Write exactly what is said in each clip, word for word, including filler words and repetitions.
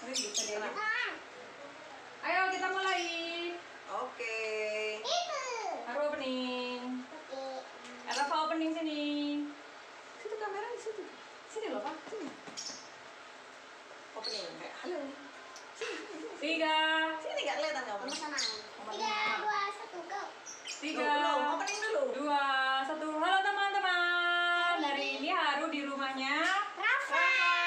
Bisa dia. Ayo kita mulai. Oke. Haru opening. Rafa opening sini. Situ kamera di situ. Sini loh Pak. Sini. Opening. Halo. Tiga. Sini nggak kelihatan kamu? Tiga, dua, satu, go. Tiga. Belum, opening dulu. Dua. Satu. Halo teman-teman. Hari ini Haru di rumahnya Rafa.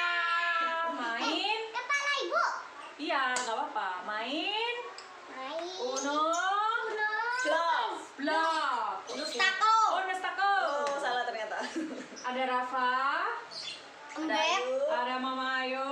Main. Kepala ibu. Iya, nggak apa-apa. Main. Main. Uno. Uno. Blok. Blok. Nustako. Oh, Nestako. Oh, salah ternyata. Ada Rafa. Ada Ayu. Ada Mama Ayu.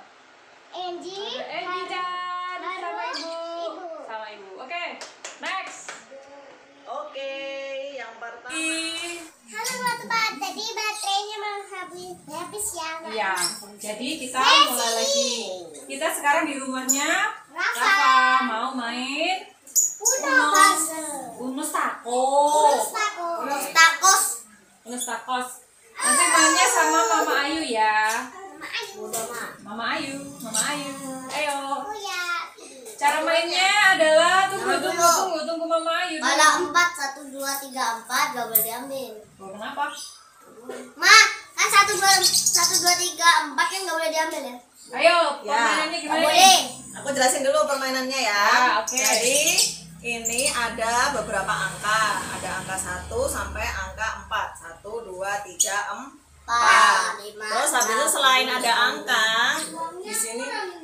Angie. Ada Angie dan Haru. sama Ibu. Ibu. Sama Ibu. Oke, next. Oke, yang pertama. I- Halo teman-teman, tadi baterainya mau habis, habis ya. Kak? Iya, jadi kita mulai lagi. Kita sekarang di rumahnya Rafa. Rafa mau main Uno Uno. puzzle. Unus Tako. Nustako. Nustakos. Unus Takos. Nanti mainnya sama Mama Ayu ya. Mama Ayu. Mama. Mama Ayu, Mama Ayu. Ayo. Oh ya. Cara mainnya adalah tunggu Jangan tunggu dulu. tunggu tunggu Mama Ayu. Kalau empat, satu, dua, tiga, empat, gak boleh diambil. Oh, kenapa? Ma, kan satu, dua, satu, dua, tiga, empat kan gak boleh diambil ya? Ayo, Ya. permainannya Gak gimana? boleh. Aku jelasin dulu permainannya ya. Ya, oke. Jadi ini ada beberapa angka. Ada angka satu sampai angka empat. Satu, dua, tiga, empat. Empat, lima, Terus habis itu enam, selain tujuh, ada angka, di sini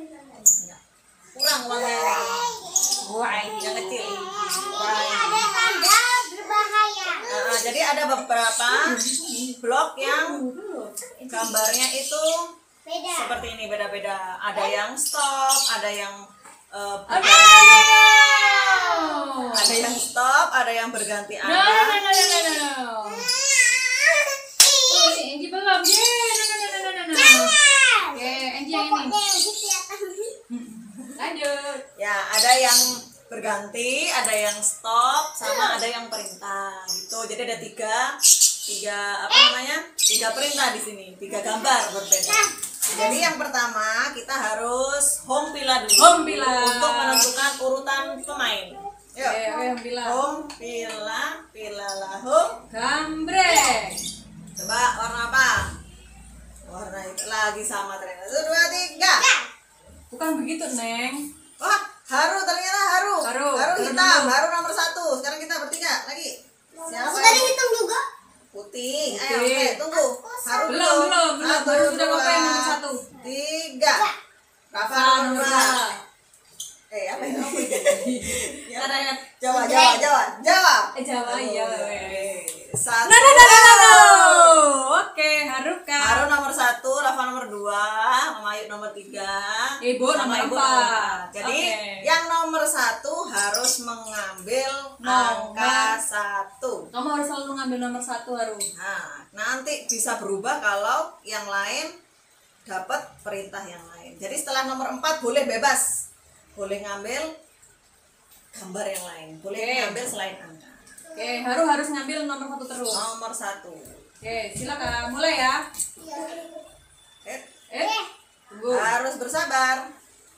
kurang uangnya. Wah, Yang kecil. Ini ada tanda berbahaya. Nah, jadi ada beberapa blok yang gambarnya itu Beda. seperti ini, beda-beda. Ada yang stop, ada yang eh, Aduh. berganti, No. ada yang stop, ada yang berganti No, no, no, arah. no, no, no, no. Oh, si Angie belum. Yeay, no, no, no, no, no, no. Oke, Angie yang ini. Pokoknya yang kelihatan. Lanjut. Ya, ada yang berganti, ada yang stop, sama ada yang perintah gitu. Jadi ada tiga, tiga apa namanya? Tiga perintah di sini, tiga gambar berbeda. Jadi yang pertama kita harus home pila dulu. Home pila. Untuk menentukan urutan pemain. Oke, Yuk. oke, yang bilang. Home pila, pila lah home. Gambreng. Coba warna apa? Warna itu lagi sama ternyata. Satu, dua, tiga. Bukan begitu, Neng. Wah, haru ternyata haru. Haru. Haru Haru hitam, dulu. haru nomor satu. Sekarang kita bertiga lagi. Siapa? Sudah dihitung juga? Putih. Ayo, Putih. oke, tunggu. Haru Belum, dulu. belum, belum. Satu, Baru sudah dua, Bapak yang nomor satu. Tiga. Rafa Rafa nomor nomor dua. dua. Eh, apa ya? Apa ya? Ada yang Jawa, Jawa, Jawa, Jawa. eh Jawa iya. Oke. Satu. No, no, no, no, no, no. Oke, harukan. Haru nomor satu, Rafa nomor dua, Mama Ayu nomor tiga, Ibu sama nomor Ibu empat. empat. Jadi Oke. yang nomor satu harus mengambil Nomor. angka satu. Kamu harus selalu ngambil nomor satu, Haru. Nah, nanti bisa berubah kalau yang lain dapat perintah yang lain. Jadi setelah nomor empat boleh bebas, boleh ngambil gambar yang lain, boleh Oke. ngambil selain angka. Oke, Haru harus ngambil nomor satu terus. Nomor satu. Oke, silakan mulai ya. Eh, Eh, tunggu. harus bersabar.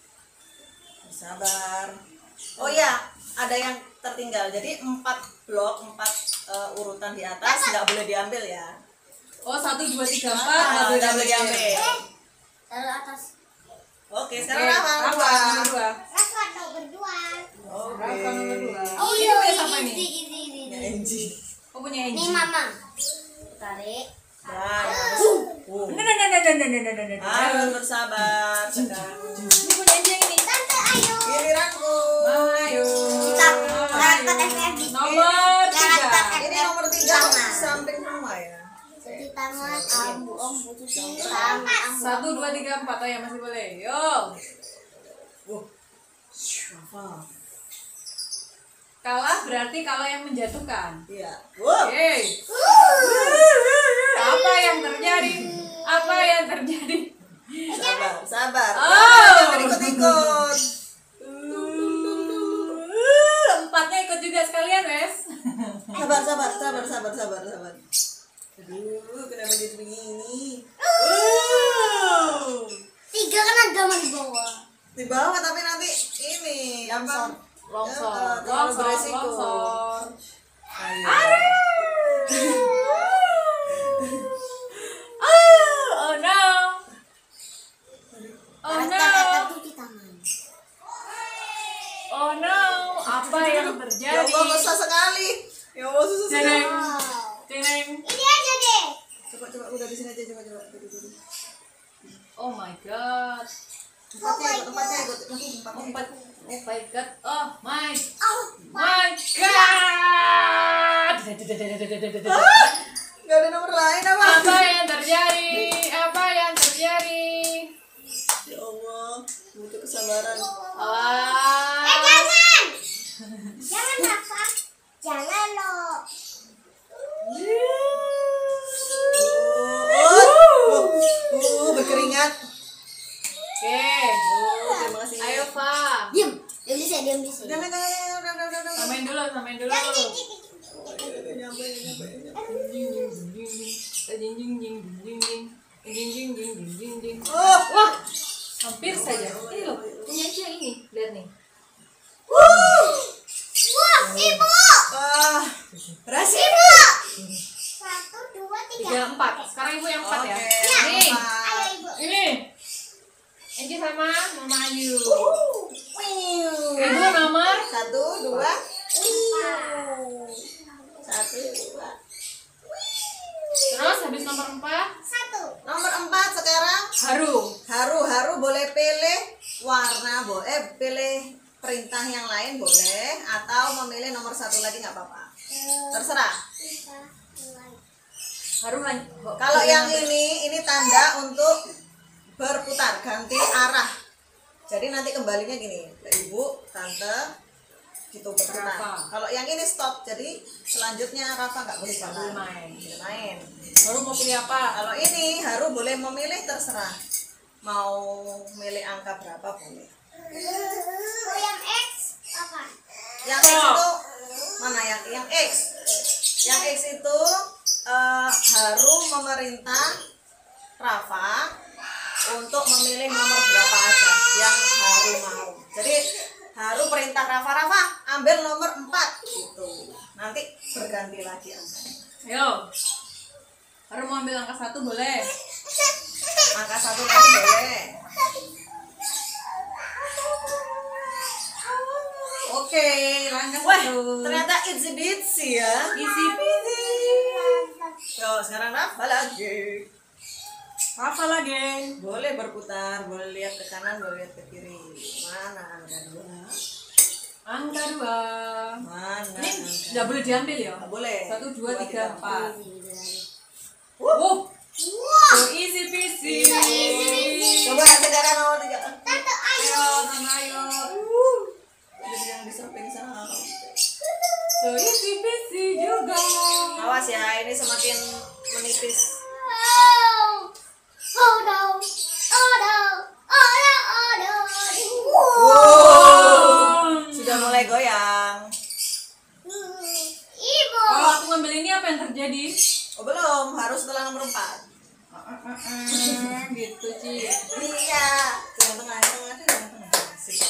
Bersabar. Oh ya, ada yang tertinggal. Jadi empat blok, empat eh, urutan di atas nggak boleh diambil ya. Oh, satu, dua, tiga, empat. Ah, nggak nggak boleh diambil. Taruh atas. Oke, Oke, sekarang Rafa Rafa dua. nomor dua. Rafa nomor dua. Oke. Rafa nomor dua. Oh Ini iya, punya ini, siapa ini, ini? ini, ini, Ya, ini. Angie. Oh, punya Ini Angie. mama. Tarik. Nah, harus. Uh. No, no, no, no, no, no, no, no, no, no. Harus bersabar. Sekarang. Ini punya Angie yang ini. Tante Ayu. Giliranku. Ayo. Kita karakter Ayo. F F D. Nomor tiga. Karakter Ini nomor tiga di samping rumah ya. Cuci tangan, ambu, ambu, cuci tangan, ambu. Satu, dua, tiga, empat. Oh ya, masih boleh. Yo. Wah. Rafa. Kalah berarti kalau yang menjatuhkan. Iya. Wow. Oke. Apa yang terjadi? Apa yang terjadi? Sabar, sabar. Oh. Jangan ikut-ikut. Uh, Empatnya ikut juga sekalian, wes. Sabar, sabar, sabar, sabar, sabar, sabar. Aduh, kenapa jadi begini? Tiga kan agama di bawah. Di bawah tapi nanti ini apa? Longsor, Ya, eh, terlalu longsor, beresiko. longsor. Ayo. Oh, oh no. Oh Tarik, no. tarik, cuci tangan. Oh no. Apa yang Ya terjadi? Allah, susah sekali. Ya Allah, susah sekali. Jeneng, Wow. jeneng. Ini aja deh. Coba coba udah di sini aja coba coba. Duduk, duduk. Oh my god. Tempatnya ikut, tempatnya ikut. Lagi tempatnya Empat. ikut. Oh my god. Oh my. Oh, My god. Gak ada nomor lain apa? Apa yang terjadi? Apa yang terjadi? Ya Allah, butuh kesabaran. Ah. eh jangan. Jangan Rafa. Jangan lo. Oh, oh, oh, berkeringat. Oke. Oh, terima kasih. Ayo, Fa. Diam. Diam di sini, diam di sini. Udah, udah, udah, udah, udah, udah, udah. Samain dulu, samain dulu. Oh, iya, udah, nyampe, nyampe, nyampe. Oh, Wah, hampir saja. Ini loh, punya Ci yang ini. Lihat nih. Wah, ibu. ah, berhasil. Ibu. Satu, dua, tiga. Tiga, empat. Sekarang ibu yang empat Oke, ya. Iya. Nih, empat. Ayo ibu. ini. Enci sama Mama Ayu. Wiu. Ibu nomor Satu, dua, Empat. satu, dua. terus habis nomor empat Satu. Nomor empat sekarang haru. haru haru boleh pilih warna boleh pilih perintah yang lain boleh atau memilih nomor satu lagi nggak apa-apa terserah. Tiga, dua. Haru hanya Kalau yang ini ini tanda untuk berputar ganti arah. Jadi nanti kembalinya gini ke ibu tante gitu berputar. Rafa. Kalau yang ini stop jadi selanjutnya Rafa nggak boleh Nggak jalan. boleh main. Boleh main. Haru mau pilih apa? Kalau ini Haru boleh memilih terserah. Mau milih angka berapa boleh. Oh, yang X apa? Yang X itu mana yang yang X? Yang X itu eh, Haru memerintah Rafa untuk memilih nomor berapa aja yang Haru mau. Jadi Haru perintah Rafa, Rafa ambil nomor empat gitu. Nanti berganti lagi angkanya. Ayo. Haru mau ambil angka satu boleh. Angka satu lagi boleh. Oke, langkah Wah, satu. ternyata itsy bitsy ya. Easy peasy. Yo, sekarang Rafa lagi. Rafa lagi. Boleh berputar, boleh lihat ke kanan, boleh lihat ke kiri. Mana angka dua? Angka dua. Mana? Ini angka- nggak boleh diambil ya? Nggak boleh. Satu, dua, tiga, empat. Wuh. Oh, Wah. so easy peasy. Coba sekarang nomor tiga. Tante ayo. Ayo, sama ayo. Jadi yang di samping sana. So easy peasy juga. Awas ya, ini semakin menipis. Oh. Oh no. Oh no. Oh no. Oh no. Wow. Sudah mulai goyang. Hmm. Ibu. Kalau aku ngambil ini apa yang terjadi? Oh belum, harus setelah nomor empat. Gitu Ci. Iya. Yang tengah, yang tengah, yang tengah. Asik.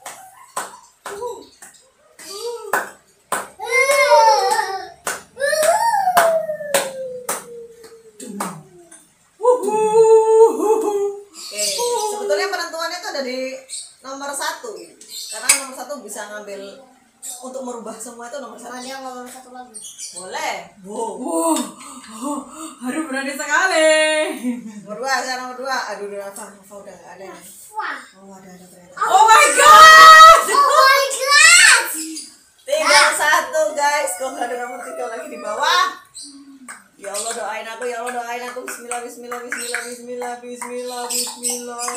Oke, sebetulnya penentuannya itu ada di nomor satu, karena nomor satu bisa ngambil untuk merubah semua itu nomor satu. Dia ngomong satu lagi. Boleh. Wow. Wow, oh, Haru berani sekali. Nomor dua, saya nomor dua. Aduh, udah Rafa, Rafa udah nggak ada nih. Wah. Oh ada ada ternyata. Oh my god. Oh my god. Tiga satu guys, kok nggak ada nomor tiga lagi di bawah? Ya Allah doain aku, ya Allah doain aku. Bismillah, Bismillah, Bismillah, Bismillah, Bismillah, Bismillah.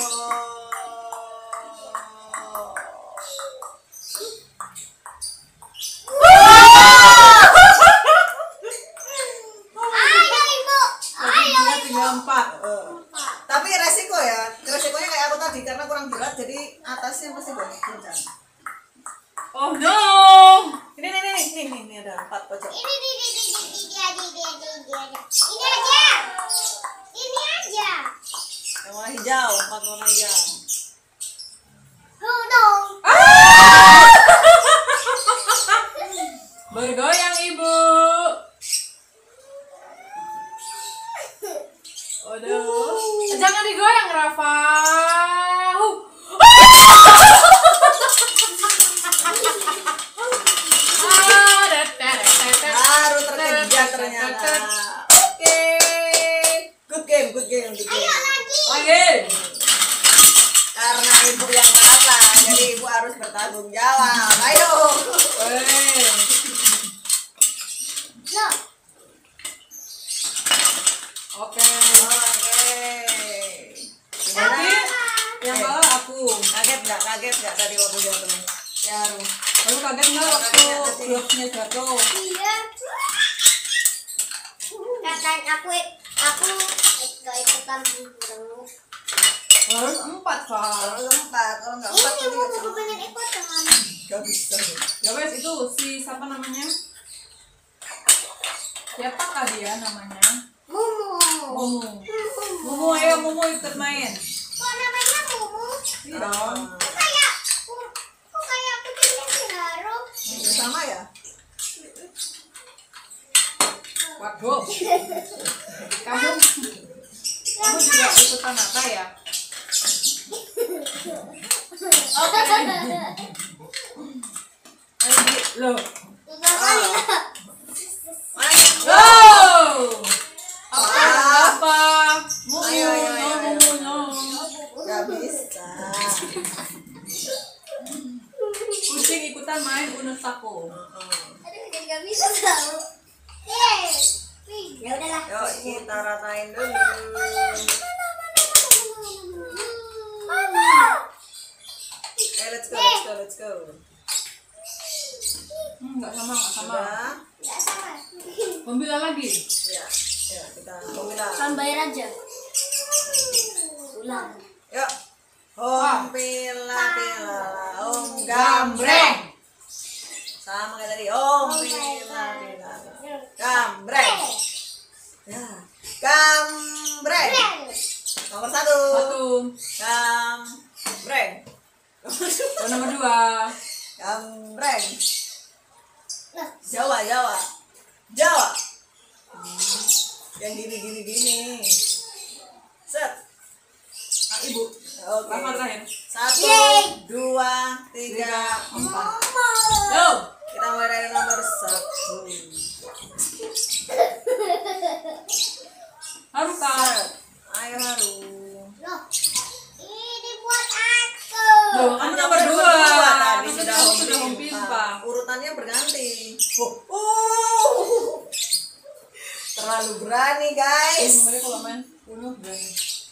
Ayo ibu. Ayo Tiga, ibu. tiga, empat. Eh, Tapi resiko ya, resikonya kayak aku tadi karena kurang berat jadi atasnya pasti banyak kencang. Oh no. Ini nih nih nih nih nih, nih ada empat pojok. Ini di di di di di dia di dia di dia. Ini aja. Ini aja. Yang warna hijau, empat warna hijau. Oh no. Bergoyang ibu. Aduh. Jangan digoyang Rafa. Huh. Baru terkejar ternyata. Oke. Good game, good game, good game. Ayo lagi. Lagi. Karena ibu yang kalah, jadi ibu harus bertanggung jawab. Ayo. Weh. No. Oke. Oke. Gimana? Nanti yang kalah aku. Kaget nggak? Kaget nggak tadi waktu jatuh? Ya, Ru. Lalu kaget nggak waktu glove-nya jatuh? Iya. Katakan aku aku gak ikutan dulu. Harus empat Pak. Kalau empat, kalau nggak empat Ini tadi mau nggak aku bisa. pengen ikutan. Nggak bisa. Ya wes itu si siapa namanya? Siapa kah dia namanya? Mumu. Mumu. Mumu. Mumu ayo Mumu ikut main. Kok namanya Mumu? Iya dong. Kok kayak kok kayak kucingnya si Haru? Sama ya? Waduh. Kamu kamu juga ikutan apa ya? Oke. Ayo Di. Loh. Udah kali lah. Ayo. Wow. Apa? Ah. Apa? Mumu, Ayo, ayo, no, ayo, ayo. Mumu, no. Nggak bisa. Kucing ikutan main Uno Sako. Aduh, jadi gak bisa tahu. Yeay. Wih, ya udahlah. Yuk kita ratain dulu. Eh, let's go, let's go, let's go. Hmm, nggak sama, nggak sama. Sudah? Nggak sama. Pembilang lagi. Ya, ya kita pemilah. Kan bayar aja. Ulang. Yuk. Om pila pila om gambreng. Gambreng. Sama kayak tadi. Om pila pila gambreng. Ya, gambreng. Nomor satu. Satu. Gambreng. Oh, nomor dua. Gambreng. Nah, Jawa, Jawa. Jawa. Hmm, yang gini gini gini. Set. Ah, ibu. Oke. Rafa terakhir. Satu, Yeay. dua, tiga, empat. Yo. Kita mulai dari nomor satu. Haru kak. Set. Ayo Haru. loh. Ini buat aku. Loh, kamu nomor dua. Tadi Kamu sudah sudah sudah home pimpa. Urutannya berganti. Oh, oh. Terlalu berani guys. Mulai kalau main Uno berani.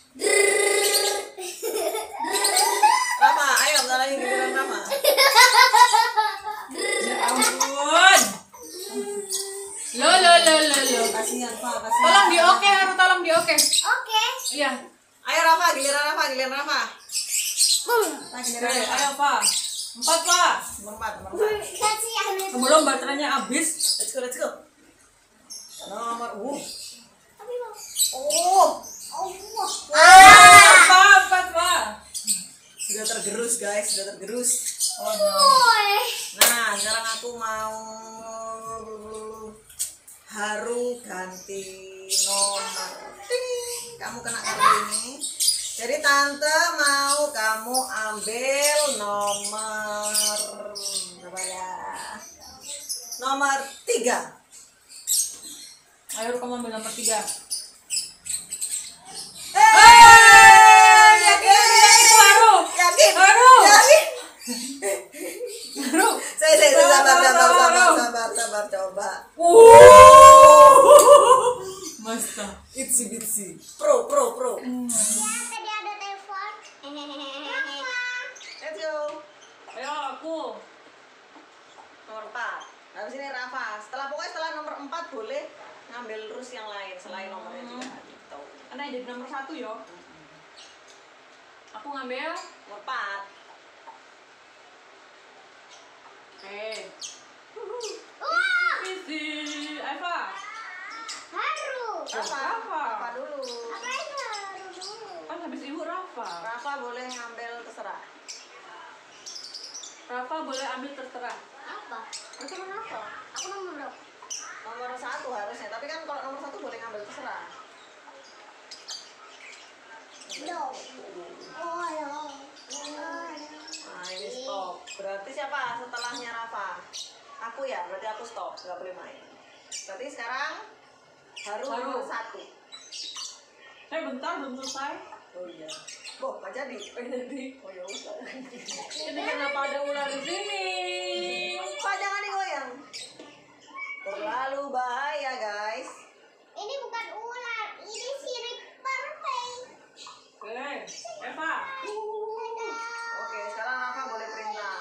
Rama, ayo bentar lagi giliran Rama. Ya ampun. Lo lo lo lo lo. Kasihan Pak, kasihan. Tolong di oke Haru, tolong di oke. Oke. Iya. Ayo Rafa, giliran Rafa, giliran Rafa. Hmm. Nah, Oke, giliran Rafa. ayo Pak. Empat Pak. Nomor empat, nomor empat. Kasihan itu. Sebelum baterainya habis. Let's go, let's go. Nomor, uh. Tapi mau. Oh, Oh, wah. Ah, Pak, empat Pak. sudah tergerus guys, sudah tergerus. Oh no. Woi. Nah, sekarang aku mau Haru ganti nomor. Ting. Kamu kena kartu ini. Jadi tante mau kamu ambil nomor berapa ya? Nomor tiga. Ayo kamu ambil nomor tiga. Eh, yakin? Itu Haru. Yakin? Haru. Yakin? Haru. Saya, saya, saya, sabar, sabar, sabar, Haru. sabar, sabar, coba. Uh. Masta. Itsy bitsy. Pro, pro, pro. Ya, tadi ada telepon. Let's go. Ayo aku. Nomor empat. Habis ini Rafa. Setelah pokoknya setelah nomor empat boleh ngambil terus yang lain selain nomornya juga gitu. Karena jadi nomor satu yo. Aku ngambil. Nomor empat. Oke. Wah, Visi. Eva. Haru. Rafa, Rafa. Rafa dulu. Apa itu Haru dulu? Kan habis ibu Rafa. Rafa boleh ngambil terserah. Rafa boleh ambil terserah. Apa? Itu apa? Aku nomor berapa? Nomor satu harusnya, tapi kan kalau nomor satu boleh ngambil terserah. No. Oh ya. Nah ini stop. Berarti siapa setelahnya Rafa? Aku ya, berarti aku stop, nggak boleh main. Berarti sekarang Haru Haru. nomor satu. Eh bentar, belum selesai. Oh iya. Boh, nggak jadi. Oh jadi. Oh ya udah. Ini kenapa ada ular di sini? Pak jangan digoyang. Terlalu bahaya guys. Ini bukan ular, ini sirip perfect. Oke, Eva. Oke, sekarang Rafa boleh perintah.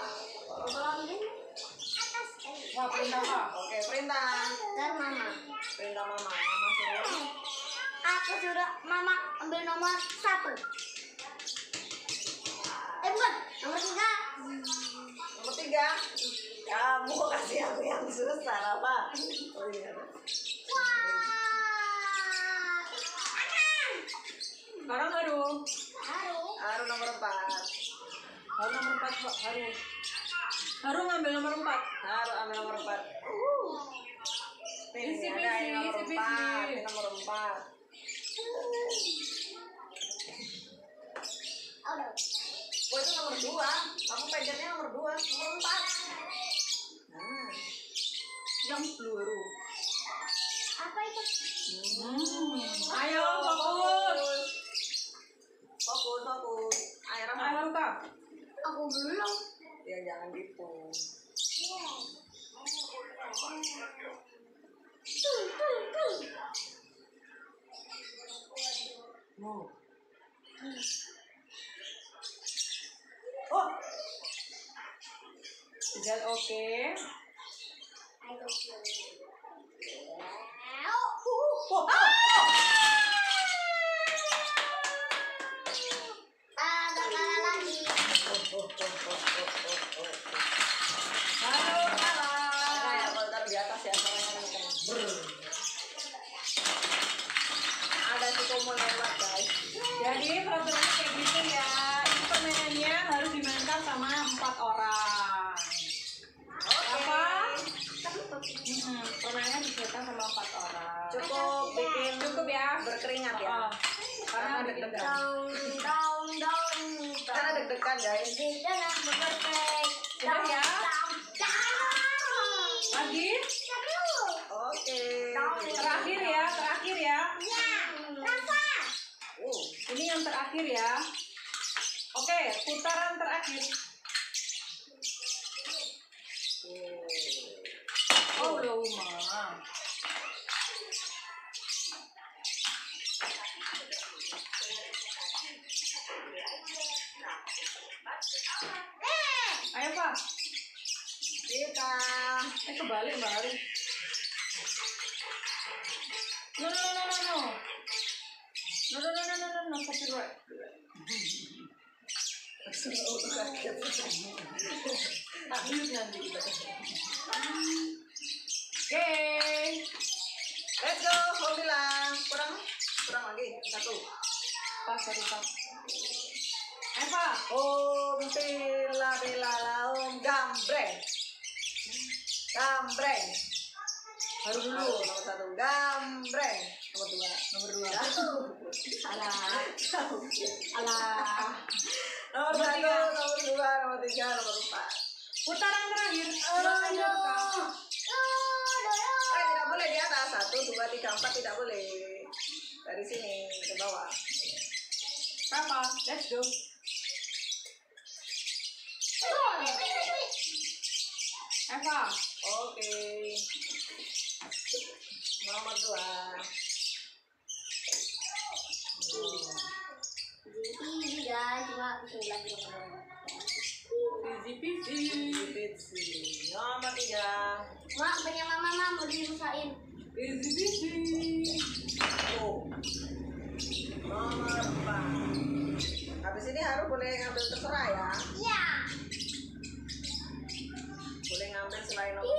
Atas. Wah, perintah apa? Oke, perintah. Dan mama. Perintah mama. Mama suruh. Aku suruh mama ambil nomor satu. Eh bukan, nomor tiga. Nomor tiga. Kamu kasih aku yang susah Rafa. Oh iya. Wah. Akan. Sekarang Haru. Haru. Haru nomor empat. Haru nomor empat, Pak. Haru. Haru ngambil nomor empat. Haru ambil nomor empat. Nih, Isi, ada isi, yang nomor isi, empat. isi. Ini nomor empat. Oh, no. Oh itu nomor dua. Kamu pegannya nomor dua. Nomor empat. Nah. Yang peluru. Apa itu? Hmm. Ayo, fokus. Fokus, fokus. Ayo Rafa. Ayo, Haru, Kak. Aku belum. Ya jangan gitu. Tuh, tuh, tuh. Wow. Oh, Is that okay? I don't know. oh, ah. Ah, gak kalah lagi. Oh, oh, oh, oh, oh, oh, oh. Haru Nah, kalah. ya kalau taruh di atas ya, soalnya kan bukan. Brr. Ada si Komo lewat guys. Jadi peraturannya kayak gitu ya. Ini permainannya harus dimainkan sama empat orang. Apa? Hmm, permainannya dimainkan sama empat orang. Cukup bikin Cukup ya. berkeringat ya. Oh, karena bikin deg-degan. Down, down, down, Karena down. deg-degan guys. Dengan perfect. Udah ya? Down, down. Lagi. Seru. Oke. Terakhir ya, terakhir ya. Ya, Rafa. Oh. Ini yang terakhir ya. Oke, putaran terakhir. Oh, udah rumah. Eh, Ayo, Pak. Kita. Eh, kebalik, balik. No, no, no, no, no. No, no, no, no, no, no, no, copyright. Tak mute nanti. Oke. Let's go. Mau bilang kurang kurang lagi satu. Pas, sorry, Pak. Eva. Om tila bila laum gambreng. Gambreng. Baru dulu. Nomor satu gambreng. Nomor dua. Nomor dua. Alah. Alah. Nomor Nomor satu, tiga. nomor dua, nomor tiga, nomor empat. Putaran terakhir. Oh, Silakan, no. Kak. Eh, tidak boleh di atas. Satu, dua, tiga, empat tidak boleh. Dari sini ke bawah. Rafa, let's go. Eva. Oke. Nomor dua. Ini guys, cuma bismillah kita Easy peasy. Pizzi. Nomor tiga. Mak, punya mama mama mau dirusain. Easy peasy. Oh. Nomor empat. Habis ini Haru boleh ngambil terserah ya. Ya. Boleh ngambil selain nomor